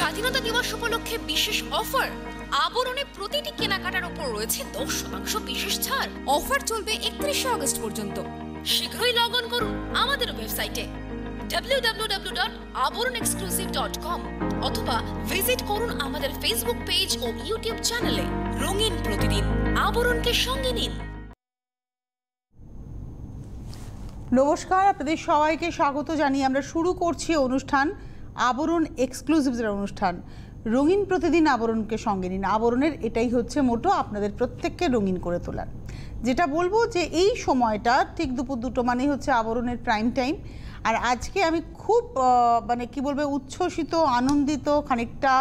স্বাধীনতা দিবস উপলক্ষে বিশেষ অফার। আবরণে প্রতিটি কেনাকাটার উপর রয়েছে 10% বিশেষ ছাড়। অফার চলবে 31 আগস্ট পর্যন্ত। শীঘ্রই লগ অন করুন আমাদের ওয়েবসাইটে www.aboronexclusive.com অথবা ভিজিট করুন আমাদের ফেসবুক পেজ ও ইউটিউব চ্যানেলে। রঙিন প্রতিদিন, আবরণকে সঙ্গে নিন। নমস্কার, আপনাদের সবাইকে স্বাগত জানিয়ে আমরা শুরু করছি অনুষ্ঠান আবরণ এক্সক্লুসিভসের অনুষ্ঠান রঙিন প্রতিদিন, আবরণকে সঙ্গে নিন। আবরণের এটাই হচ্ছে মোটো, আপনাদের প্রত্যেককে রঙিন করে তোলার। যেটা বলবো যে এই সময়টা ঠিক দুপুর 2টো মানেই হচ্ছে আবরণের প্রাইম টাইম। আর আজকে আমি খুব মানে কি বলবো, উচ্ছ্বসিত, আনন্দিত, খানিকটা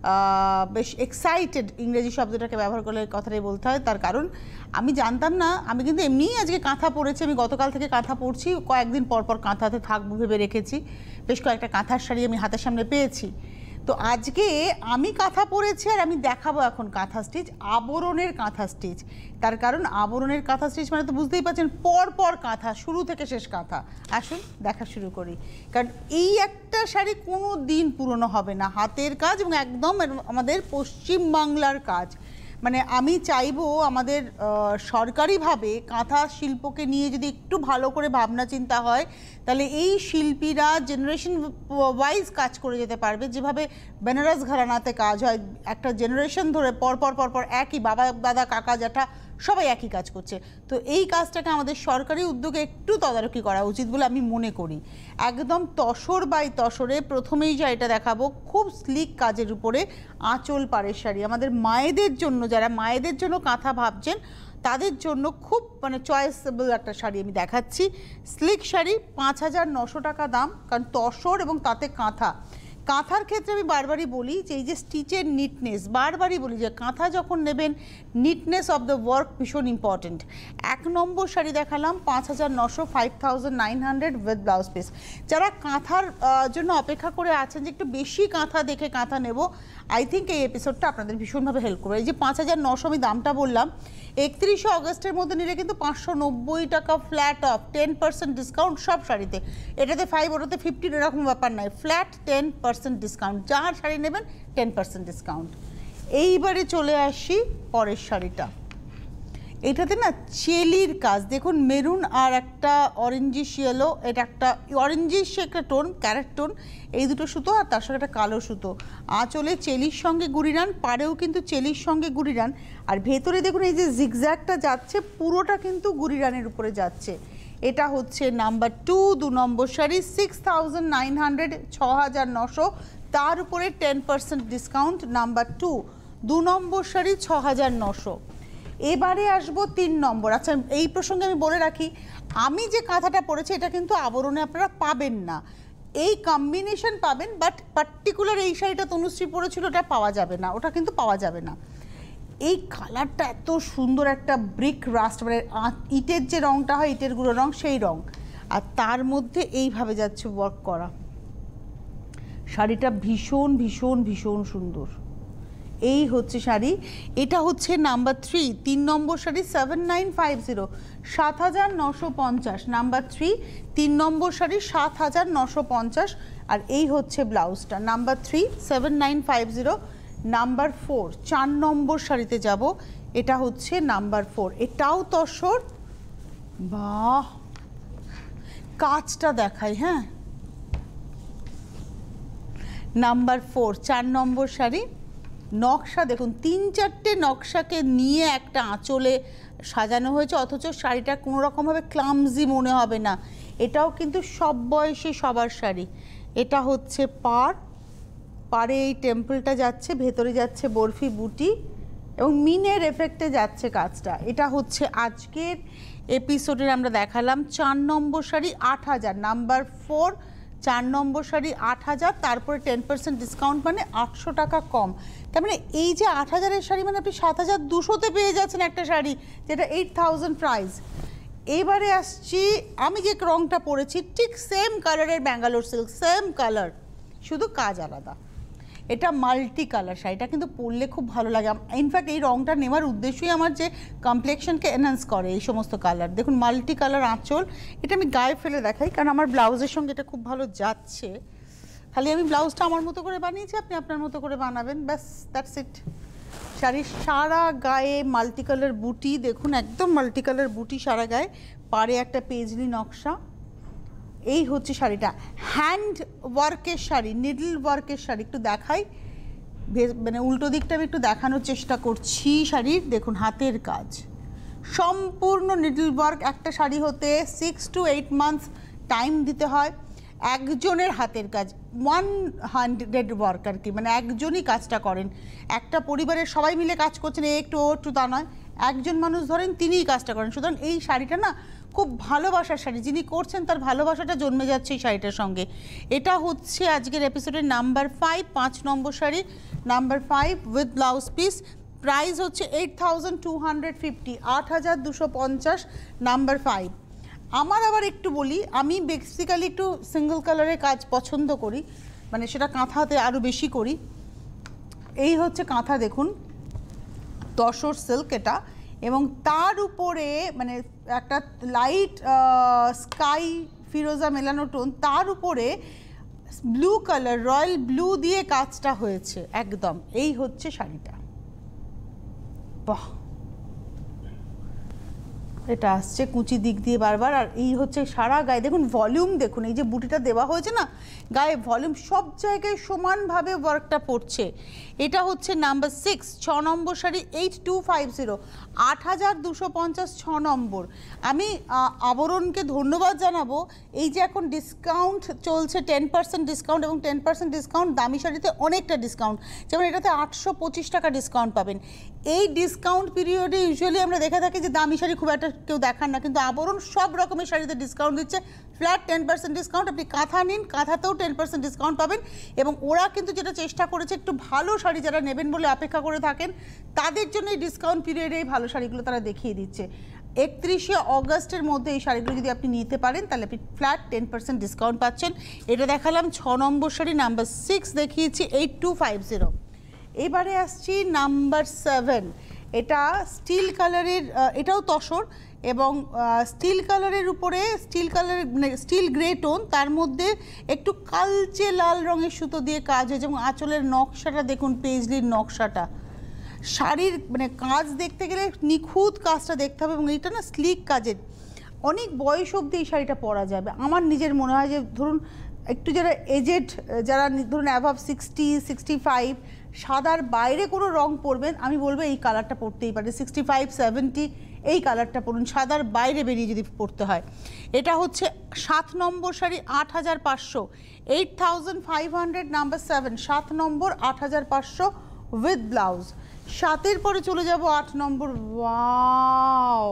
বেশ এক্সাইটেড, ইংরেজি শব্দটাকে ব্যবহার করলে কথাটাই বলতে হয়। তার কারণ আমি জানতাম না, আমি কিন্তু এমনিই আজকে কাঁথা পরেছি। আমি গতকাল থেকে কাঁথা পরছি, কয়েকদিন পর পর কাঁথাতে থাকবো ভেবে রেখেছি। বেশ কয়েকটা কাঁথার শাড়ি আমি হাতের সামনে পেয়েছি। তো আজকে আমি কাঁথা পরেছি আর আমি দেখাবো এখন কাঁথা স্টিচ, আবরণের কাঁথা স্টিচ। তার কারণ আবরণের কাঁথা স্টিচ মানে তো বুঝতেই পারছেন, পর পর কাঁথা, শুরু থেকে শেষ কাঁথা। আসুন দেখা শুরু করি। কারণ এই একটা শাড়ি কোনো দিন পুরনো হবে না, হাতের কাজ এবং একদম আমাদের পশ্চিমবাংলার কাজ। মানে আমি চাইবো আমাদের সরকারিভাবে কাঁথা শিল্পকে নিয়ে যদি একটু ভালো করে ভাবনা চিন্তা হয়, তাহলে এই শিল্পীরা জেনারেশন ওয়াইজ কাজ করে যেতে পারবে। যেভাবে বেনারস ঘরানাতে কাজ হয়, একটা জেনারেশন ধরে পরপর একই বাবা দাদা কাকা জ্যাঠা সবাই একই কাজ করছে। তো এই কাজটাকে আমাদের সরকারি উদ্যোগে একটু তদারকি করা উচিত বলে আমি মনে করি। একদম তসর বাই তসরে প্রথমেই যা এটা দেখাবো, খুব স্লিক কাজের উপরে আঁচল পাড়ের শাড়ি। আমাদের মায়েদের জন্য, যারা মায়েদের জন্য কাঁথা ভাবছেন তাদের জন্য খুব মানে চয়েসেবল একটা শাড়ি আমি দেখাচ্ছি। স্লিক শাড়ি, 5,900 টাকা দাম। কারণ তসর এবং তাতে কাঁথা। কাঁথার ক্ষেত্রে আমি বারবারই বলি যে এই যে স্টিচের নিটনেস, বারবারই বলি যে কাঁথা যখন নেবেন নিটনেস অফ দ্য ওয়ার্ক ভীষণ ইম্পর্টেন্ট। 1 নম্বর শাড়ি দেখালাম 5,900, 5,900 উইথ ব্লাউজ পিস। যারা কাঁথার জন্য অপেক্ষা করে আছেন যে একটু বেশি কাঁথা দেখে কাঁথা নেব, আই থিঙ্ক এই এপিসোডটা আপনাদের ভীষণভাবে হেল্প করবে। এই যে 5,900 আমি দামটা বললাম, 31 আগস্টের মধ্যে নিলে কিন্তু 590 টাকা ফ্ল্যাট অফ, 10% ডিসকাউন্ট সব শাড়িতে। এটাতে 5, ওটাতে 15 এরকম ব্যাপার নয়, ফ্ল্যাট 10% ডিসকাউন্ট। যার শাড়ি নেবেন 10% ডিসকাউন্ট। এইবারে চলে আসি পরের শাড়িটা। এটাতে না চেলির কাজ দেখুন, মেরুন আর একটা অরেঞ্জিশ ইয়েলো, এটা একটা অরেঞ্জিশ একটা টোন, ক্যারেট টোন, এই দুটো সুতো আর তার সঙ্গে একটা কালো সুতো। আঁচলে চেলির সঙ্গে গুড়িরান, পাড়েও কিন্তু চেলির সঙ্গে গুড়িরান। আর ভেতরে দেখুন এই যে জিগজ্যাগটা যাচ্ছে, পুরোটা কিন্তু গুড়িরানের উপরে যাচ্ছে। এটা হচ্ছে নাম্বার 2, 2 নম্বর শাড়ি, 6,900, 6,900, তার উপরে 10% ডিসকাউন্ট। নাম্বার 2, 2 নম্বর শাড়ি 6,900। এবারে আসবো 3 নম্বর। আচ্ছা, এই প্রসঙ্গে আমি বলে রাখি, আমি যে কাঁথাটা পরেছি এটা কিন্তু আবরণে আপনারা পাবেন না, এই কম্বিনেশন পাবেন, বাট পার্টিকুলার এই শাড়িটা তনুশ্রী পরেছিল ওটা পাওয়া যাবে না, ওটা কিন্তু পাওয়া যাবে না। এই কালারটা এত সুন্দর, একটা ব্রিক রাস্ট, মানে ইটের যে রঙটা হয়, ইটের গুঁড়ো রঙ, সেই রঙ, আর তার মধ্যে এইভাবে যাচ্ছে ওয়ার্ক করা। শাড়িটা ভীষণ ভীষণ ভীষণ সুন্দর। এই হচ্ছে শাড়ি। এটা হচ্ছে নাম্বার 3, 3 নম্বর শাড়ি, 7,950, 7,950। নাম্বার 3, 3 নম্বর শাড়ি, 7,950। আর এই হচ্ছে ব্লাউজটা। নাম্বার 3, 7,950। নাম্বার 4, 4 নম্বর শাড়িতে যাব। এটা হচ্ছে নাম্বার 4, এটাও তসর। বাহ, কাজটা দেখাই। হ্যাঁ, নাম্বার 4, 4 নম্বর শাড়ি। নকশা দেখুন, 3-4টে নকশাকে নিয়ে একটা আঁচলে সাজানো হয়েছে, অথচ শাড়িটা কোনো রকমভাবে ক্লামজি মনে হবে না। এটাও কিন্তু সব বয়সী সবার শাড়ি। এটা হচ্ছে পাড়ে এই টেম্পলটা যাচ্ছে, ভেতরে যাচ্ছে বরফি বুটি এবং মিনের এফেক্টে যাচ্ছে কাজটা। এটা হচ্ছে আজকের এপিসোডের আমরা দেখালাম 4 নম্বর শাড়ি, 8,000। নাম্বার 4, 4 নম্বর শাড়ি 8,000, তারপরে 10% ডিসকাউন্ট মানে 800 টাকা কম। তার মানে এই যে 8,000-এর শাড়ি মানে আপনি 7,200-তে পেয়ে যাচ্ছেন একটা শাড়ি, যেটা 8,000 প্রাইস। এবারে আসছি, আমি যে রঙটা পরেছি ঠিক সেম কালারের ব্যাঙ্গালোর সিল্ক, সেম কালার, শুধু কাজ আলাদা। এটা মাল্টি কালার শাড়িটা কিন্তু পরলে খুব ভালো লাগে। ইনফ্যাক্ট এই রঙটা নেওয়ার উদ্দেশ্যই আমার যে কমপ্লেকশনকে এনহান্স করে এই সমস্ত কালার। দেখুন মাল্টি কালার আঁচল, এটা আমি গায়ে ফেলে দেখাই কারণ আমার ব্লাউজের সঙ্গে এটা খুব ভালো যাচ্ছে। খালি আমি ব্লাউজটা আমার মতো করে বানিয়েছি, আপনি আপনার মতো করে বানাবেন, ব্যাস দ্যাটস ইট। শাড়ির সারা গায়ে মাল্টি কালার বুটি, দেখুন একদম মাল্টি কালার বুটি সারা গায়ে, পাড়ে একটা পেজলি নকশা। এই হচ্ছে শাড়িটা, হ্যান্ড ওয়ার্কের শাড়ি, নিডল ওয়ার্কের শাড়ি। একটু দেখাই, মানে উল্টো দিকটা আমি একটু দেখানোর চেষ্টা করছি শাড়ির। দেখুন হাতের কাজ, সম্পূর্ণ নিডল ওয়ার্ক। একটা শাড়ি হতে 6 to 8 মান্থস টাইম দিতে হয়। একজনের হাতের কাজ, 100 ওয়ার্ক আর কি, মানে একজনই কাজটা করেন। একটা পরিবারের সবাই মিলে কাজ করছেন, একটু ও একটু তা নয়, একজন মানুষ ধরেন তিনিই কাজটা করেন। সুতরাং এই শাড়িটা না খুব ভালোবাসার শাড়ি, যিনি করছেন তার ভালোবাসাটা জন্মে যাচ্ছে এই শাড়িটার সঙ্গে। এটা হচ্ছে আজকের এপিসোডের নাম্বার 5, 5 নম্বর sari, number 5 with blouse piece. Price হচ্ছে 8250, 8250, নাম্বার 5। আমার আবার একটু বলি, আমি বেসিক্যালি একটু সিঙ্গল কালারের কাজ পছন্দ করি, মানে সেটা কাঁথাতে আরও বেশি করি। এই হচ্ছে কাঁথা, দেখুন তসর সিল্ক এটা, এবং তার উপরে মানে একটা লাইট স্কাই ফিরোজা মেলানো টোন, তার উপরে ব্লু কালার, রয়্যাল ব্লু দিয়ে কাজটা হয়েছে একদম। এই হচ্ছে শাড়িটা, বাহ, এটা আসছে কুচি দিক দিয়ে বারবার। আর এই হচ্ছে সারা গায়ে দেখুন ভলিউম, দেখুন এই যে বুটিটা দেওয়া হয়েছে না গায়ে, ভলিউম সব জায়গায় সমানভাবে ওয়ার্কটা পড়ছে। এটা হচ্ছে নাম্বার 6, 6 নম্বর শাড়ি, 8250, 8250, 6 নম্বর। আমি আবরণকে ধন্যবাদ জানাবো, এই যে এখন ডিসকাউন্ট চলছে, 10% ডিসকাউন্ট, এবং 10% ডিসকাউন্ট দামি শাড়িতে অনেকটা ডিসকাউন্ট, যেমন এটাতে 825 টাকা ডিসকাউন্ট পাবেন। এই ডিসকাউন্ট পিরিয়ডে ইউজুয়ালি আমরা দেখে থাকি যে দামি শাড়ি খুব একটা কেউ দেখান না, কিন্তু আবরণ সব রকমের শাড়িতে ডিসকাউন্ট দিচ্ছে, ফ্ল্যাট 10% ডিসকাউন্ট। আপনি কাঁথা নিন, কাঁথাতেও 10% ডিসকাউন্ট পাবেন। এবং ওরা কিন্তু যেটা চেষ্টা করেছে, একটু ভালো শাড়ি যারা নেবেন বলে অপেক্ষা করে থাকেন তাদের জন্য এই ডিসকাউন্ট পিরিয়ডে এই ভালো শাড়িগুলো তারা দেখিয়ে দিচ্ছে। 31শে অগস্টের মধ্যে এই শাড়িগুলো যদি আপনি নিতে পারেন তাহলে আপনি ফ্ল্যাট 10% ডিসকাউন্ট পাচ্ছেন। এটা দেখালাম 6 নম্বর শাড়ি, নাম্বার 6 দেখিয়েছি 8250। এবারে আসছি নাম্বার 7, এটা স্টিল কালারের, এটাও তসর এবং স্টিল কালারের উপরে স্টিল কালার মানে স্টিল গ্রে টোন, তার মধ্যে একটু কালচে লাল রঙের সুতো দিয়ে কাজ হয়েছে, এবং আঁচলের নকশাটা দেখুন, পেজলির নকশাটা। শাড়ির মানে কাজ দেখতে গেলে নিখুঁত কাজটা দেখতে হবে, এবং এইটা না স্লিক কাজের, অনেক বয়স অবধি এই শাড়িটা পরা যাবে। আমার নিজের মনে হয় যে ধরুন একটু যারা এজেড, যারা ধরুন অ্যাভাব 60, 65, সাদার বাইরে কোনো রং পরবেন, আমি বলবো এই কালারটা পরতেই পারে। 65, 70 এই কালারটা পরুন, সাদার বাইরে বেরিয়ে যদি পরতে হয়। এটা হচ্ছে 7 নম্বর শাড়ি, 8500, 8500, নাম্বার 7, 7 নম্বর, 8500 উইথ ব্লাউজ। 7-এর পরে চলে যাব 8 নম্বর। ওয়াও,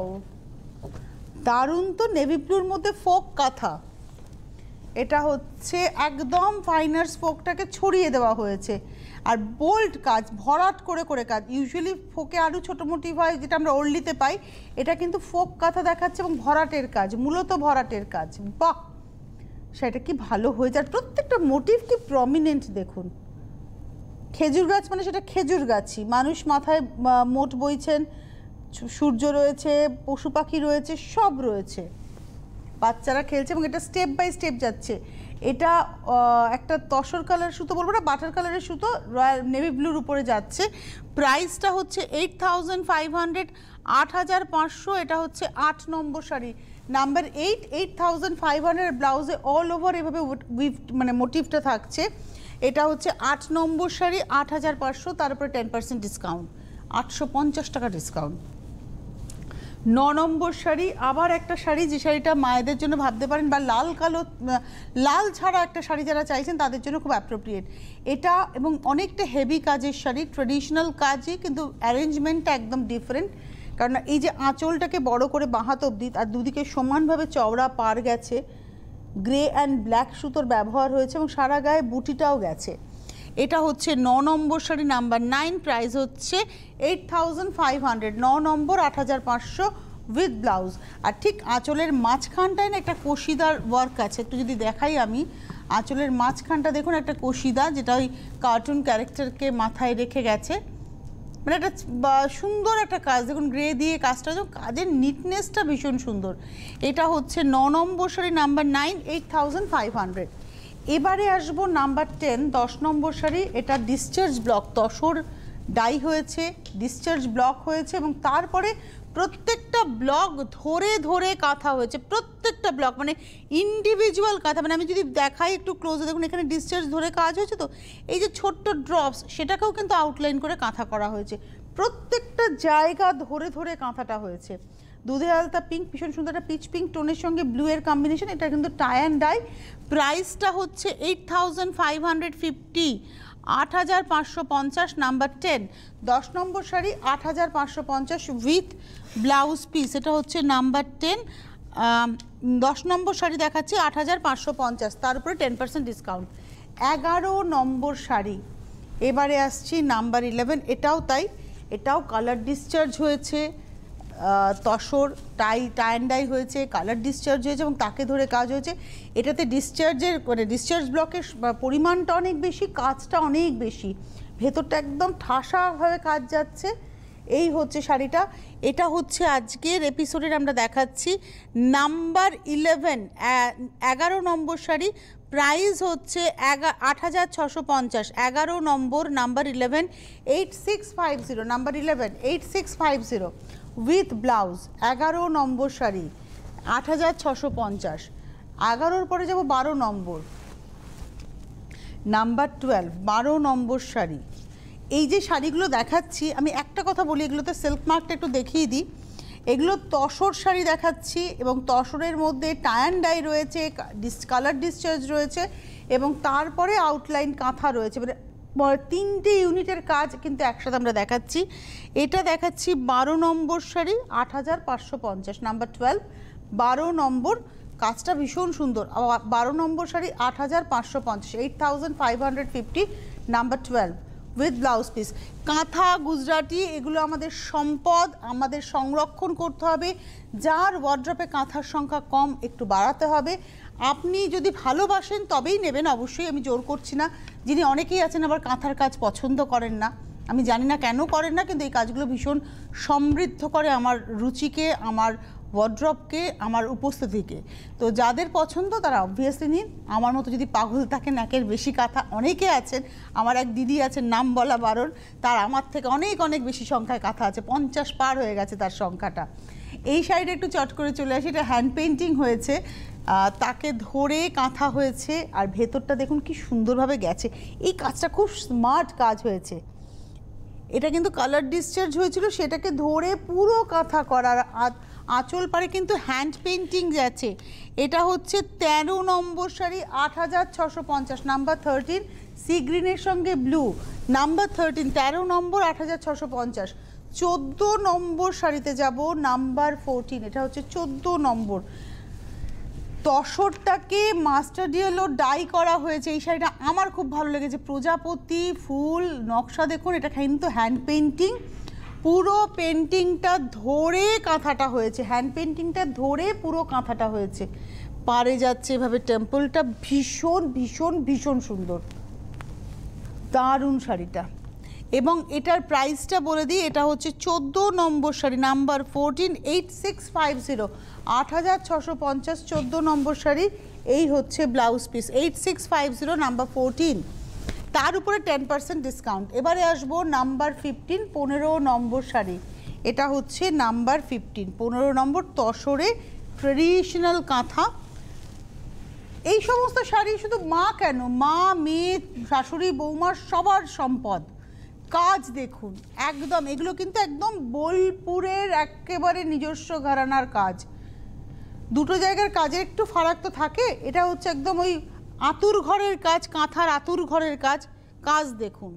দারুণ তো, নেভি ব্লুর মধ্যে ফোক কাঁথা। এটা হচ্ছে একদম ফাইনার স্পোকটাকে ছড়িয়ে দেওয়া হয়েছে, আর বোল্ড কাজ, ভরাট করে করে কাজ। ইউজুয়ালি ফোকে আরও ছোটো মোটিভ হয় যেটা আমরা ওল্ডিতে পাই, এটা কিন্তু ফোক কাঁথা দেখাচ্ছে এবং ভরাটের কাজ, মূলত ভরাটের কাজ। বাহ, সেটা কি ভালো হয়ে যায়, প্রত্যেকটা মোটিভ কি প্রমিনেন্ট দেখুন। খেজুর গাছ মানে সেটা খেজুর গাছই, মানুষ মাথায় মোট বইছেন, সূর্য রয়েছে, পশু পাখি রয়েছে, সব রয়েছে, বাচ্চারা খেলছে, এবং এটা স্টেপ বাই স্টেপ যাচ্ছে। এটা একটা তসর কালার সুতো বলবো না, বাটার কালারের সুতো রয়্যাল নেভি ব্লুর উপরে যাচ্ছে। প্রাইসটা হচ্ছে 8500, 8500। এটা হচ্ছে 8 নম্বর শাড়ি, নাম্বার 8, 8500। ব্লাউজে অল ওভার এভাবে মানে মোটিভটা থাকছে। এটা হচ্ছে 8 নম্বর শাড়ি, 8500, তার উপরে 10% ডিসকাউন্ট, 850 টাকা ডিসকাউন্ট। 9 নম্বর শাড়ি, আবার একটা শাড়ি যে শাড়িটা মায়েদের জন্য ভাবতে পারেন, বা লাল কালো, লাল ছাড়া একটা শাড়ি যারা চাইছেন তাদের জন্য খুব অ্যাপ্রোপ্রিয়েট এটা, এবং অনেকটা হেভি কাজের শাড়ি, ট্রেডিশনাল কাজই, কিন্তু অ্যারেঞ্জমেন্টটা একদম ডিফারেন্ট। কারণ এই যে আঁচলটাকে বড় করে বাঁহাত অবধি, আর দুদিকে সমানভাবে চওড়া পার গেছে, গ্রে অ্যান্ড ব্ল্যাক সুতোর ব্যবহার হয়েছে, এবং সারা গায়ে বুটিটাও গেছে। এটা হচ্ছে 9 নম্বর শাড়ি, নাম্বার 9, প্রাইস হচ্ছে 8500, 9 নম্বর, 8500 উইথ ব্লাউজ। আর ঠিক আঁচলের মাঝখানটায় না একটা কষিদার ওয়ার্ক আছে, একটু যদি দেখাই আমি, আঁচলের মাঝখানটা দেখুন একটা কষিদা, যেটা ওই কার্টুন ক্যারেক্টারকে মাথায় রেখে গেছে, মানে একটা সুন্দর একটা কাজ দেখুন, গ্রে দিয়ে কাজটা, কাজের নিটনেসটা ভীষণ সুন্দর। এটা হচ্ছে 9 নম্বর শাড়ি, নাম্বার 9, 8500। এবারে আসবো নাম্বার 10, 10 নম্বর শাড়ি। এটা ডিসচার্জ ব্লক, তসর ডাই হয়েছে, ডিসচার্জ ব্লক হয়েছে এবং তারপরে প্রত্যেকটা ব্লক ধরে ধরে কাঁথা হয়েছে, প্রত্যেকটা ব্লক মানে ইন্ডিভিজুয়াল কাঁথা। মানে আমি যদি দেখাই একটু ক্লোজে, দেখুন এখানে ডিসচার্জ ধরে কাজ হয়েছে। তো এই যে ছোট্ট ড্রপস, সেটাকেও কিন্তু আউটলাইন করে কাঁথা করা হয়েছে, প্রত্যেকটা জায়গা ধরে ধরে কাঁথাটা হয়েছে। দুধে আলতা পিঙ্ক, ভীষণ সুন্দর একটা পিচ পিঙ্ক টোনের সঙ্গে ব্লু এর কম্বিনেশন। এটা কিন্তু টাই অ্যান্ড ডাই। প্রাইসটা হচ্ছে 8550, 8550, নাম্বার 10। 10 নম্বর শাড়ি 8550 উইথ ব্লাউজ পিস। এটা হচ্ছে নাম্বার 10। 10 নম্বর শাড়ি দেখাচ্ছি 8550, তার উপরে 10% ডিসকাউন্ট। 11 নম্বর শাড়ি এবারে আসছি নাম্বার 11। এটাও তাই, এটাও কালার ডিসচার্জ হয়েছে, তসর টাই অ্যান্ড ডাই হয়েছে, কালার ডিসচার্জ হয়েছে এবং তাকে ধরে কাজ হয়েছে। এটাতে ডিসচার্জের মানে ডিসচার্জ ব্লকের পরিমাণটা অনেক বেশি, কাজটা অনেক বেশি, ভেতরটা একদম ঠাসাভাবে কাজ যাচ্ছে। এই হচ্ছে শাড়িটা। এটা হচ্ছে আজকের এপিসোডের আমরা দেখাচ্ছি নাম্বার 11, 11 নম্বর শাড়ি। প্রাইস হচ্ছে 8650, 11 নম্বর, নাম্বার 11, 8650, নাম্বার 11, 8650 উইথ ব্লাউজ। 11 নম্বর শাড়ি 8650। 11-র পরে যাব 12 নম্বর, নাম্বার 12, 12 নম্বর শাড়ি। এই যে শাড়িগুলো দেখাচ্ছি, আমি একটা কথা বলি, এগুলোতে সিল্ক মার্কটা একটু দেখিয়ে দিই। এগুলো তসর শাড়ি দেখাচ্ছি এবং তসরের মধ্যে টাই অ্যান্ড ডাই রয়েছে, কালার ডিসচার্জ রয়েছে এবং তারপরে আউটলাইন কাঁথা রয়েছে, মানে 3টে ইউনিটের কাজ কিন্তু একসাথে আমরা দেখাচ্ছি। এটা দেখাচ্ছি 12 নম্বর শাড়ি 8550, নাম্বার 12, 12 নম্বর। কাজটা ভীষণ সুন্দর। 12 নম্বর sari 8550, 8550, number 12 with blouse piece. Kantha, Gujarati, এগুলো আমাদের সম্পদ, আমাদের সংরক্ষণ করতে হবে। যার ওয়ার্ড্রপে কাঁথার সংখ্যা কম, একটু বাড়াতে হবে। আপনি যদি ভালোবাসেন তবেই নেবেন, অবশ্যই আমি জোর করছি না। যিনি অনেকেই আছেন আবার কাঁথার কাজ পছন্দ করেন না, আমি জানি না কেন করেন না, কিন্তু এই কাজগুলো ভীষণ সমৃদ্ধ করে আমার রুচিকে, আমার ওয়ার্ড্রপকে, আমার উপস্থিতিকে। তো যাদের পছন্দ তারা অবভিয়াসলি নিন। আমার মতো যদি পাগল থাকেন, একের বেশি কাঁথা অনেকে আছেন, আমার এক দিদি আছেন নাম বলা বারণ, তার আমার থেকে অনেক অনেক বেশি সংখ্যায় কাঁথা আছে, 50 পার হয়ে গেছে তার সংখ্যাটা। এই শাড়িটা একটু চট করে চলে আসি। এটা হ্যান্ড পেইন্টিং হয়েছে, তাকে ধরে কাঁথা হয়েছে আর ভেতরটা দেখুন কি সুন্দরভাবে গেছে। এই কাজটা খুব স্মার্ট কাজ হয়েছে। এটা কিন্তু কালার ডিসচার্জ হয়েছিল, সেটাকে ধরে পুরো কাঁথা করার, আঁচল পারে কিন্তু হ্যান্ড পেইন্টিং যাচ্ছে। এটা হচ্ছে 13 নম্বর শাড়ি 8650, নাম্বার 13, সি গ্রিনের সঙ্গে ব্লু, নাম্বার 13, 13 নম্বর 8650। 14 নম্বর শাড়িতে যাব, নাম্বার 14। এটা হচ্ছে 14 নম্বর। তসরটাকে মাস্টার ইয়েলো ডাই করা হয়েছে। এই শাড়িটা আমার খুব ভালো লেগেছে, প্রজাপতি ফুল নকশা দেখুন। এটা কিন্তু হ্যান্ড পেইন্টিং, পুরো পেন্টিংটা ধরে কাঁথাটা হয়েছে, হ্যান্ড পেন্টিংটা ধরে পুরো কাঁথাটা হয়েছে। পারে যাচ্ছে এভাবে টেম্পলটা, ভীষণ ভীষণ ভীষণ সুন্দর, দারুণ শাড়িটা। এবং এটার প্রাইসটা বলে দিই, এটা হচ্ছে 14 নম্বর শাড়ি, নাম্বার 14, 8650, 8650, 14 নম্বর শাড়ি। এই হচ্ছে ব্লাউজ পিস, 8650, নাম্বার 14, তার উপরে 10% ডিসকাউন্ট। এবারে আসবো নাম্বার 15, 15 নম্বর শাড়ি। এটা হচ্ছে নাম্বার 15, 15 নম্বর, তসরে ট্রেডিশনাল কাঁথা। এই সমস্ত শাড়ি শুধু মা কেন, মা, মেয়ে, শাশুড়ি, বৌমা সবার সম্পদ। কাজ দেখুন একদম, এগুলো কিন্তু একদম বোলপুরের একেবারে নিজস্ব ঘরানার কাজ। দুটো জায়গার কাজের একটু ফারাক তো থাকে, এটা হচ্ছে একদম ওই আতুর ঘরের কাজ, কাঁথার আতুর ঘরের কাজ। কাজ দেখুন,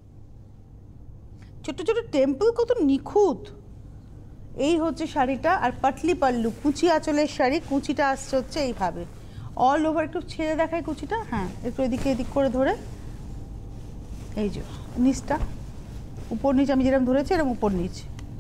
ছোট ছোট টেম্পল, কত নিখুঁত। এই হচ্ছে শাড়িটা। আর পাটলি পাল্লু, কুচি আঁচলের শাড়ি, কুচিটা আসছে হচ্ছে এইভাবে অল ওভার। একটু ছেড়ে দেখায় কুচিটা, হ্যাঁ একটু এদিকে এদিক করে ধরে, এই যে নিচটা, উপর নিচ আমি যেরকম ধরেছি এরকম উপর নিচ,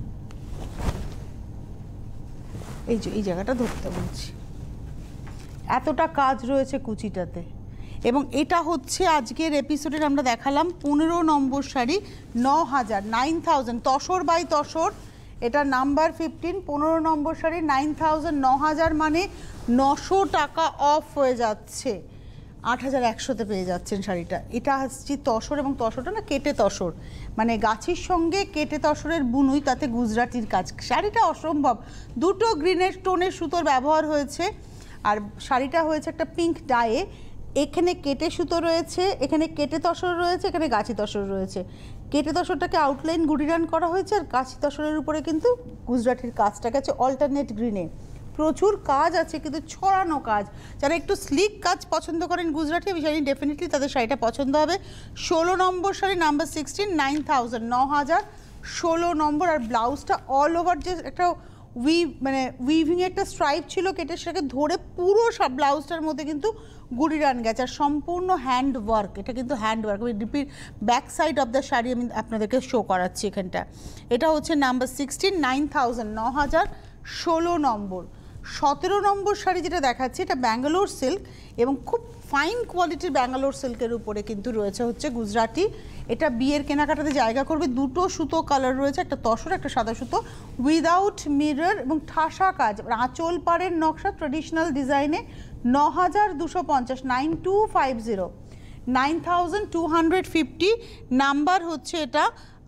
এই যে এই জায়গাটা ধরতে বলছি, এতটা কাজ রয়েছে কুচিটাতে। এবং এটা হচ্ছে আজকের এপিসোডের আমরা দেখালাম 15 নম্বর শাড়ি, 9000, 9000, তসর বাই তসর। এটা নাম্বার 15, 15 নম্বর শাড়ি, 9000, 9000 মানে 900 টাকা অফ হয়ে যাচ্ছে। 8,100-তে পেয়ে যাচ্ছেন শাড়িটা। এটা আসছি তসর, এবং তসরটা না কেটে তসর, মানে গাছির সঙ্গে কেটে তসরের বুনুই, তাতে গুজরাটির কাজ। শাড়িটা অসম্ভব, দুটো গ্রিনের টোনের সুতোর ব্যবহার হয়েছে। আর শাড়িটা হয়েছে একটা পিঙ্ক ডায়ে, এখানে কেটে সুতো রয়েছে, এখানে কেটে তসর রয়েছে, এখানে গাছি তসর রয়েছে। কেটে তসরটাকে আউটলাইন গুড়িরান করা হয়েছে, আর গাছি তসরের উপরে কিন্তু গুজরাটির কাজটা গেছে অল্টারনেট গ্রিনে। প্রচুর কাজ আছে, কিন্তু ছড়ানো কাজ। যারা একটু স্লিক কাজ পছন্দ করেন গুজরাটি, আমি জানি ডেফিনেটলি তাদের শাড়িটা পছন্দ হবে। 16 নম্বর শাড়ি, নাম্বার 16, 9,000, 9,016 নম্বর। আর ব্লাউজটা অল ওভার যে একটা উইভিং একটা স্ট্রাইপ ছিল, কেটে সেটাকে ধরে পুরো সব ব্লাউজটার মধ্যে কিন্তু গুড়িরান গেছে, আর সম্পূর্ণ হ্যান্ড ওয়ার্ক। এটা কিন্তু হ্যান্ড ওয়ার্ক। আমি repeat back side of the sari আমি আপনাদেরকে শো করাচ্ছি এখানটা। এটা হচ্ছে নাম্বার 16, 9,000, 9,016 নম্বর। 17 নম্বর শাড়ি যেটা দেখাচ্ছে, এটা ব্যাঙ্গালোর সিল্ক, এবং খুব ফাইন কোয়ালিটির ব্যাঙ্গালোর সিল্কের উপরে কিন্তু রয়েছে হচ্ছে গুজরাটি। এটা বিয়ের কেনাকাটাতে জায়গা করবে। দুটো সুতো কালার রয়েছে, একটা তসর, একটা সাদা সুতো, উইদাউট মিরর এবং ঠাসা কাজ। আঁচল পাড়ের নকশা ট্রেডিশনাল ডিজাইনে। 9,250, 9,250, 9,250 নাম্বার হচ্ছে এটা।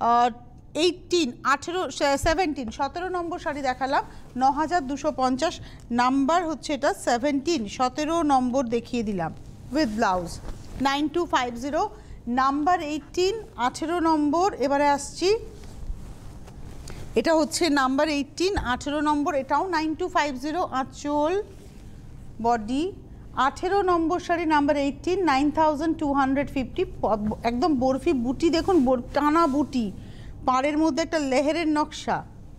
17 নম্বর শাড়ি দেখালাম, 9,250 নাম্বার হচ্ছে এটা। 17 নম্বর দেখিয়ে দিলাম উইথ ব্লাউজ, 9,250 নাম্বার। 18 নম্বর। এবারে আসছি, এটা হচ্ছে নাম্বার 18 নম্বর, এটাও 9,250, আঁচল বডি। 18 নম্বর শাড়ি নাম্বার 18, 9,250, একদম বরফি বুটি, দেখুন টানা বুটি, পাড়ের মধ্যে একটা লেহেরের নকশা।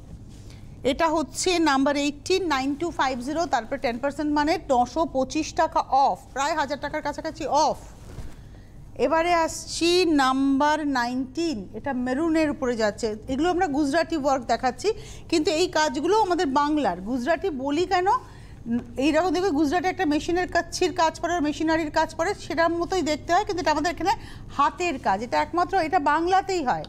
এটা হচ্ছে নাম্বার 18, 9,250, তারপরে 10% মানে 925 টাকা অফ, প্রায় 1,000 টাকার কাছাকাছি অফ। এবারে আসছি নাম্বার 19, এটা মেরুনের উপরে যাচ্ছে। এগুলো আমরা গুজরাটি ওয়ার্ক দেখাচ্ছি, কিন্তু এই কাজগুলো আমাদের বাংলার। গুজরাটি বলি কেন, এইরকম দেখবে গুজরাটে একটা মেশিনের কাছির কাজ পড়ে, মেশিনারির কাজ পড়ে, সেটার মতোই দেখতে হয়, কিন্তু এটা আমাদের এখানে হাতের কাজ। এটা একমাত্র এটা বাংলাতেই হয়,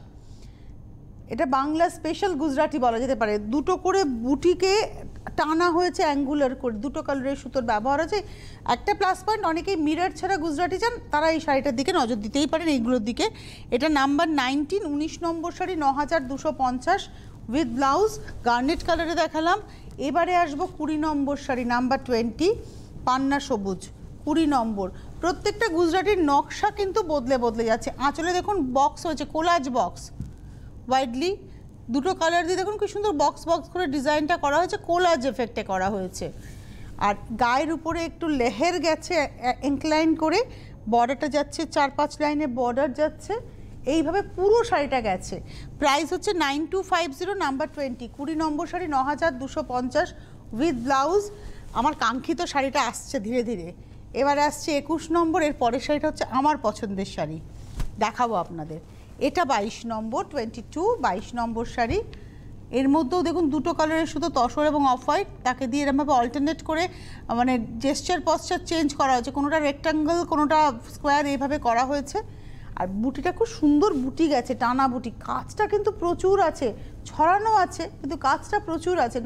এটা বাংলা স্পেশাল গুজরাটি বলা যেতে পারে। দুটো করে বুটিকে টানা হয়েছে অ্যাঙ্গুলার করে, দুটো কালারের সুতোর ব্যবহার আছে। একটা প্লাস পয়েন্ট, অনেকেই মিরর ছাড়া গুজরাটি চান, তারা এই শাড়িটার দিকে নজর দিতেই পারেন, এইগুলোর দিকে। এটা নাম্বার 19, 19 নম্বর শাড়ি, 9,250 উইথ ব্লাউজ, গার্নেট কালারে দেখালাম। এবারে আসবো 20 নম্বর শাড়ি, নাম্বার 20, পান্না সবুজ, 20 নম্বর। প্রত্যেকটা গুজরাটির নকশা কিন্তু বদলে বদলে যাচ্ছে। আঁচলে দেখুন বক্স হয়েছে, কোলাজ বক্স, ওয়াইডলি দুটো কালার দিয়ে দেখুন কি সুন্দর বক্স বক্স করে ডিজাইনটা করা হয়েছে, কোলাজ এফেক্টে করা হয়েছে। আর গায়ের উপরে একটু লেহের গেছে ইনক্লাইন করে, বর্ডারটা যাচ্ছে 4-5 লাইনে বর্ডার যাচ্ছে, এইভাবে পুরো শাড়িটা গেছে। প্রাইস হচ্ছে 9,250, নাম্বার 20, 20 নম্বর শাড়ি, 9,250 উইথ ব্লাউজ। আমার কাঙ্ক্ষিত শাড়িটা আসছে ধীরে ধীরে। এবারে আসছে 21 নম্বর। এর পরের শাড়িটা হচ্ছে আমার পছন্দের শাড়ি, দেখাবো আপনাদের। এটা 22 নম্বর, 22, 22 নম্বর শাড়ি। এর মধ্যেও দেখুন দুটো কালারের শুধু তসর এবং অফ হোয়াইট, তাকে দিয়ে এরকমভাবে অল্টারনেট করে মানে জেস্চার পশ্চার চেঞ্জ করা হয়েছে, কোনোটা রেক্ট্যাঙ্গেল কোনোটা স্কোয়ার, এইভাবে করা হয়েছে। আর বুটিটা খুব সুন্দর বুটি গেছে, টানা বুটি। কাজটা কিন্তু প্রচুর আছে, ছড়ানো আছে, কিন্তু কাজটা প্রচুর আছে।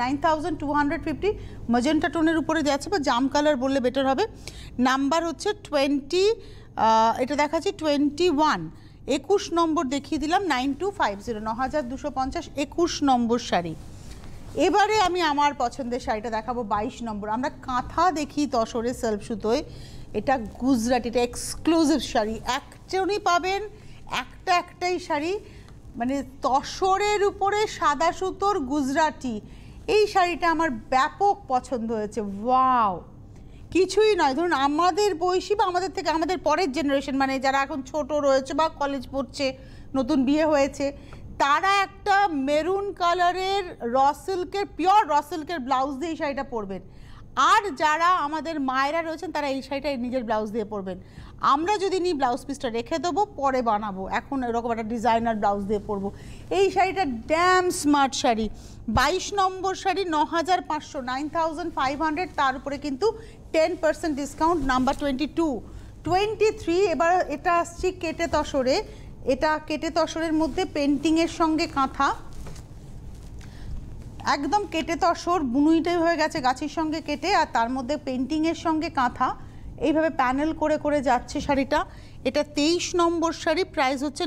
9,250 ম্যাজেন্টা টোনের উপরে যাচ্ছে, বা জাম কালার বললে বেটার হবে। নাম্বার হচ্ছে 20, এটা দেখাচ্ছি 21, 21 নম্বর দেখিয়ে দিলাম, 9,250, 9,250, 21 নম্বর শাড়ি। এবারে আমি আমার পছন্দের শাড়িটা দেখাবো 22 নম্বর। আমরা কাঁথা দেখি তসরে সেলফ সুতোয়, এটা গুজরাটি, এটা এক্সক্লুসিভ শাড়ি, একজনই পাবেন, একটাই শাড়ি, মানে তসরের উপরে সাদা সুতোর গুজরাটি। এই শাড়িটা আমার ব্যাপক পছন্দ হয়েছে। ওয়াও, কিছুই নয়, ধরুন আমাদের বয়সী বা আমাদের থেকে আমাদের পরের জেনারেশন, মানে যারা এখন ছোট রয়েছে বা কলেজ পড়ছে, নতুন বিয়ে হয়েছে, তারা একটা মেরুন কালারের র সিল্কের, পিওর র সিল্কের ব্লাউজ দিয়ে এই শাড়িটা পরবেন। আর যারা আমাদের মায়েরা রয়েছেন, তারা এই শাড়িটা নিজের ব্লাউজ দিয়ে পরবেন। আমরা যদি নিই ব্লাউজ পিসটা রেখে দেবো, পরে বানাবো, এখন এরকম একটা ডিজাইনার ব্লাউজ দিয়ে পরবো। এই শাড়িটা ড্যাম স্মার্ট শাড়ি। 22 নম্বর শাড়ি, 9,500, 9,500, তার উপরে কিন্তু 10% ডিসকাউন্ট। নাম্বার 22, 23। এবার এটা আসছি কেটে তসরে। এটা কেটে তসরের মধ্যে পেন্টিংয়ের সঙ্গে কাঁথা, একদম কেটে তসর, বুনুইটাই হয়ে গেছে গাছের সঙ্গে কেটে, আর তার মধ্যে পেন্টিংয়ের সঙ্গে কাঁথা। এইভাবে প্যানেল করে করে যাচ্ছে শাড়িটা। এটা 23 নম্বর শাড়ি, প্রাইস হচ্ছে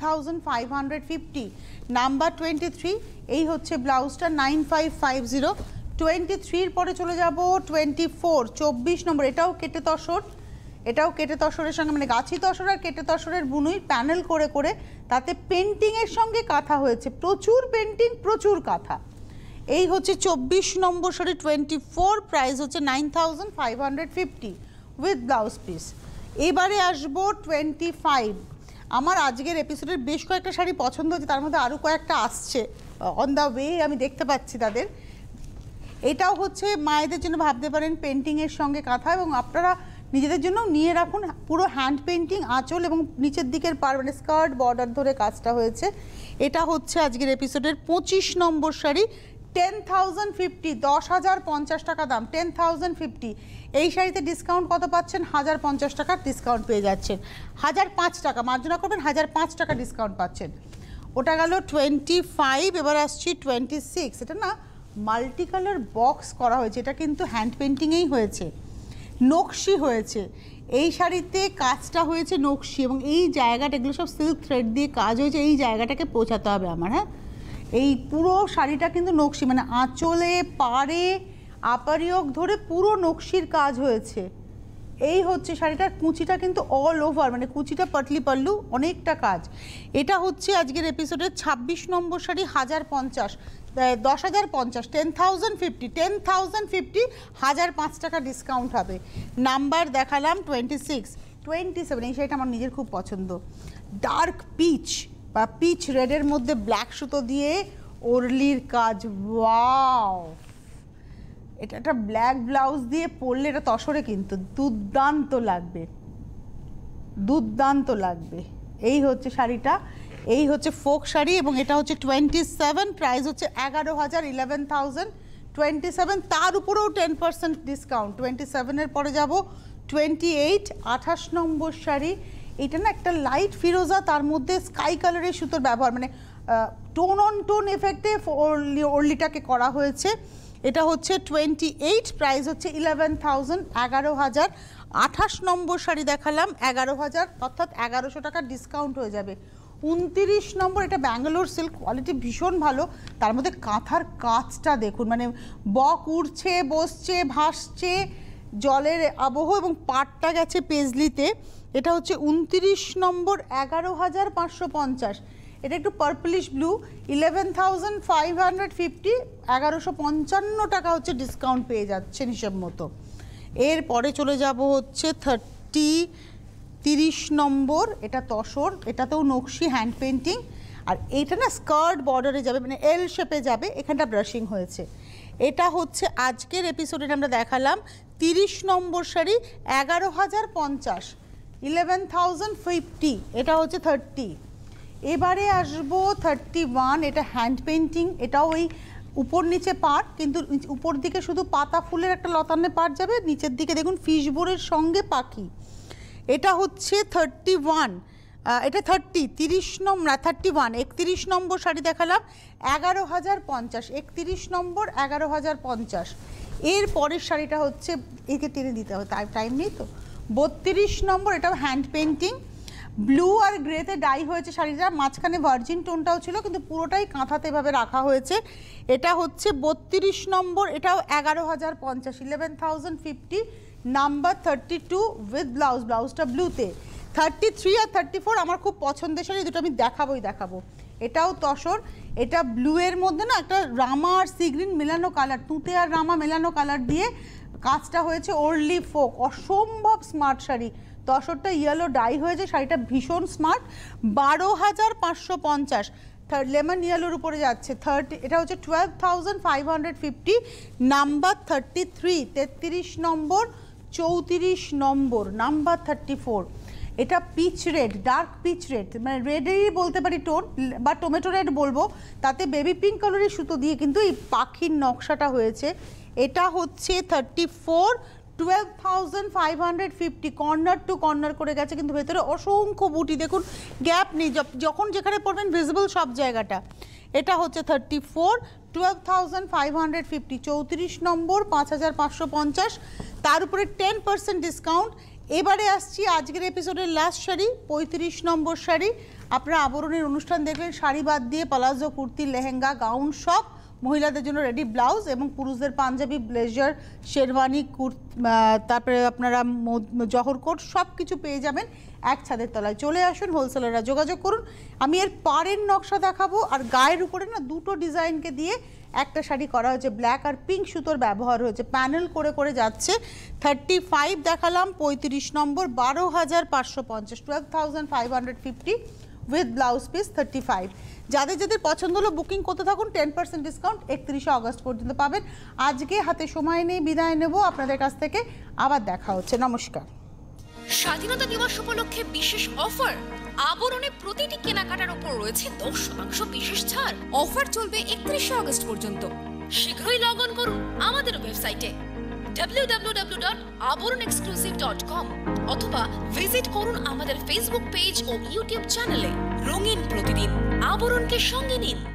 9550, নাম্বার 23। এই হচ্ছে ব্লাউজটা 9550। 23-র পরে চলে যাব 24, 24 নম্বর। এটাও কেটে তসর, এটাও কেটে তসরের সঙ্গে মানে গাছি তসর আর কেটে তসরের বুনুই প্যানেল করে করে, তাতে পেন্টিংয়ের সঙ্গে কাঁথা হয়েছে, প্রচুর পেন্টিং প্রচুর কাঁথা। এই হচ্ছে 24 নম্বর শাড়ি 24, প্রাইস হচ্ছে 9550 উইথ ব্লাউজ পিস। এবারে আসবো 25। আমার আজকের এপিসোডের বেশ কয়েকটা শাড়ি পছন্দ হচ্ছে, তার মধ্যে আরও কয়েকটা আসছে অন দ্য ওয়ে, আমি দেখতে পাচ্ছি তাদের। এটাও হচ্ছে মায়েদের জন্য ভাবতে পারেন পেন্টিংয়ের সঙ্গে কাঁথা, এবং আপনারা নিজেদের জন্য নিয়ে রাখুন। পুরো হ্যান্ড পেন্টিং, আঁচল এবং নিচের দিকের পার মানে স্কার্ট বর্ডার ধরে কাজটা হয়েছে। এটা হচ্ছে আজকের এপিসোডের 25 নম্বর শাড়ি, 10,050, 10,050 টাকা দাম, 10,050। এই শাড়িতে ডিসকাউন্ট কত পাচ্ছেন? 1,050 টাকার ডিসকাউন্ট পেয়ে যাচ্ছেন, 1,005 টাকা মার্জনা করবেন, 1,005 টাকা ডিসকাউন্ট পাচ্ছেন। ওটা গেল 25। এবার আসছি 26। এটা না মাল্টি কালার বক্স করা হয়েছে, এটা কিন্তু হ্যান্ড পেন্টিংয়েই হয়েছে, নকশি হয়েছে। এই শাড়িতে কাজটা হয়েছে নকশি, এবং এই জায়গাটা এগুলো সব সিল্ক থ্রেড দিয়ে কাজ হয়েছে, এই জায়গাটাকে পৌঁছাতে হবে আমার। হ্যাঁ, এই পুরো শাড়িটা কিন্তু নকশি, মানে আঁচলে পাড়ে আপারিয়ক ধরে পুরো নকশির কাজ হয়েছে। এই হচ্ছে শাড়িটার কুচিটা কিন্তু অল ওভার, মানে কুচিটা পাটলি পাল্লু, অনেকটা কাজ। এটা হচ্ছে আজকের এপিসোডের 26 নম্বর শাড়ি, 1,050, 10,050, 10,050, 10,050, 1,005 টাকা ডিসকাউন্ট হবে। নাম্বার দেখালাম 26, 27। এই শাড়িটা আমার নিজের খুব পছন্দ, ডার্ক পিচ বা পিচ রেডের মধ্যে ব্ল্যাক সুতো দিয়ে ওরলির কাজ, ওয়াও! এটা একটা ব্ল্যাক ব্লাউজ দিয়ে পরলে এটা তসরে কিন্তু দুর্দান্ত লাগবে, দুর্দান্ত লাগবে। এই হচ্ছে শাড়িটা, এই হচ্ছে ফোক শাড়ি, এবং এটা হচ্ছে 27, প্রাইস হচ্ছে 11,000, 11,000, 27। তার উপরেও 10% ডিসকাউন্ট। 27-এর পরে যাব 28, 28 নম্বর শাড়ি। এটা না একটা লাইট ফিরোজা, তার মধ্যে স্কাই কালারের সুতোর ব্যবহার, মানে টোন অন টোন এফেক্টে ওরলিটাকে করা হয়েছে। এটা হচ্ছে 28, প্রাইস হচ্ছে 11,000, 11,000। 28 নম্বর শাড়ি দেখালাম 11,000, অর্থাৎ 1,100 টাকা ডিসকাউন্ট হয়ে যাবে। 29 নম্বর, এটা ব্যাঙ্গালোর সিল্ক, কোয়ালিটি ভীষণ ভালো, তার মধ্যে কাঁথার কাজটা দেখুন, মানে বক উড়ছে, বসছে, ভাসছে, জলের আবহ, এবং পাটটা গেছে পেজলিতে। এটা হচ্ছে 29 নম্বর, 11,550। এটা একটু পার্পলিশ ব্লু, 11,550, 1,155 টাকা হচ্ছে ডিসকাউন্ট পেয়ে যাচ্ছেন হিসেব মতো। এরপরে চলে যাব হচ্ছে 30 নম্বর, এটা তসর, এটাতেও নকশি হ্যান্ড পেন্টিং, আর এইটা না স্কার্ট বর্ডারে যাবে, মানে এল শেপে যাবে, এখানটা ব্রাশিং হয়েছে। এটা হচ্ছে আজকের এপিসোডে আমরা দেখালাম 30 নম্বর শাড়ি, 11,050, 11,050। এটা হচ্ছে 30। এবারে আসবো 31, এটা হ্যান্ড পেন্টিং, এটাও ওই উপর নিচে পাড়, কিন্তু উপর দিকে শুধু পাতা ফুলের একটা লতানে পাড় যাবে, নিচের দিকে দেখুন ফিশবোরের সঙ্গে পাখি। এটা হচ্ছে 31, এটা 30 নম্বর, 31, 31 নম্বর শাড়ি দেখালাম 11,050, 31 নম্বর 11,050। এর পরের শাড়িটা হচ্ছে, একে টেনে দিতে হবে, তাই টাইম নেই তো, 32 নম্বর, এটাও হ্যান্ড পেন্টিং, ব্লু আর গ্রেতে ডাই হয়েছে শাড়িটা, মাঝখানে ভার্জিন টোনটাও ছিল, কিন্তু পুরোটাই কাঁথাতে এভাবে রাখা হয়েছে। এটা হচ্ছে 32 নম্বর, এটাও 11,050, 11,050, নাম্বার 32 উইথ ব্লাউজ, ব্লাউজটা ব্লুতে। 33 আর 34 আমার খুব পছন্দের শাড়ি, দুটো আমি দেখাবো। এটাও তসর, এটা ব্লু এর মধ্যে না একটা রামা আর সি গ্রিন মেলানো কালার, তুঁতে আর রামা মেলানো কালার দিয়ে কাজটা হয়েছে, ওরলি ফোক, অসম্ভব স্মার্ট শাড়ি। তসরটা ইয়েলো ডাই হয়েছে, শাড়িটা ভীষণ স্মার্ট, 12,550, লেমন ইয়েলোর উপরে যাচ্ছে। 30, এটা হচ্ছে 12,550, নাম্বার 33, 33 নম্বর, 34 নম্বর, নাম্বার 34। এটা peach red, dark peach red, মানে রেডেরই বলতে পারি টোন, বা টমেটো রেড বলবো, তাতে বেবি পিঙ্ক কালারের সুতো দিয়ে কিন্তু এই পাখির নকশাটা হয়েছে। এটা হচ্ছে 34, 12,550, কর্নার টু কর্নার করে গেছে, কিন্তু ভেতরে অসংখ্য বুটি, দেখুন গ্যাপ নেই, যখন যেখানে পড়বেন ভিজিবল সব জায়গাটা। এটা হচ্ছে 34, 12,550, 34 নম্বর 5,550, তার উপরে 10% ডিসকাউন্ট। এবারে আসছি আজকের এপিসোডের লাস্ট শাড়ি, 35 নম্বর শাড়ি। আপনারা আবরণের অনুষ্ঠান দেখলেন, শাড়ি বাদ দিয়ে প্লাজো, কুর্তি, লেহেঙ্গা, গাউন সব, মহিলাদের জন্য রেডি ব্লাউজ এবং পুরুষদের পাঞ্জাবি, ব্লেজার, শেরওয়ানি, তারপরে আপনারা জহর কোট সব কিছু পেয়ে যাবেন এক ছাদের তলায়। চলে আসুন, হোলসেলাররা যোগাযোগ করুন। আমি এর পাড়ের নকশা দেখাবো, আর গায়ের উপরে না দুটো ডিজাইনকে দিয়ে একটা শাড়ি করা হয়েছে, ব্ল্যাক আর পিঙ্ক সুতোর ব্যবহার হয়েছে, প্যানেল করে করে যাচ্ছে। 35 দেখালাম, 35 নম্বর 12,550, 12,550 উইথ ব্লাউজ পিস 35। যাদের যাদের পছন্দ হলো বুকিং করতে থাকুন, 10% ডিসকাউন্ট 31শে অগস্ট পর্যন্ত পাবেন। আজকে হাতে সময় নেই, বিদায় নেব আপনাদের কাছ থেকে, আবার দেখা হচ্ছে, নমস্কার। স্বাধীনতা দিবস উপলক্ষে বিশেষ অফার, আবরণে প্রতিটি কেনাকাটার উপর রয়েছে 10% বিশেষ ছাড়। অফার চলবে 31শে অগস্ট পর্যন্ত। শীঘ্রই লগ অন করুন আমাদের ওয়েবসাইটে www.aboronexclusive.com অথবা ভিজিট করুন আমাদের ফেসবুক পেজ ও ইউটিউব চ্যানেলে। রঙিন প্রতিদিন, আবরণকে সঙ্গে নিন।